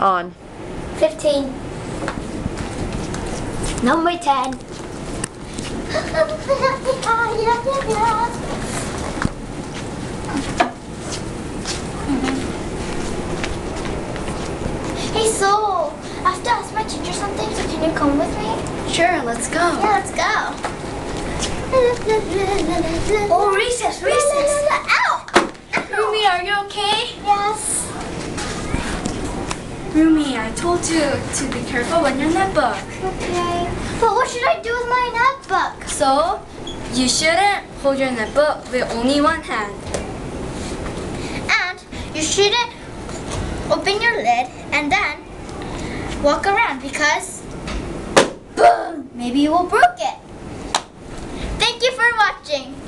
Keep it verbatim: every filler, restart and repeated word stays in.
On. fifteen. Number ten. Hey, so I have to ask my teacher something, so can you come with me? Sure, let's go. Yeah, let's go. Oh, recess, recess. Ow! Rumi, are you okay? Yes. Rumi, I told you to be careful with your netbook. Okay. But what should I do with my netbook? So, you shouldn't hold your netbook with only one hand. And you shouldn't open your lid and then walk around because boom, maybe you will break it. Thank you for watching.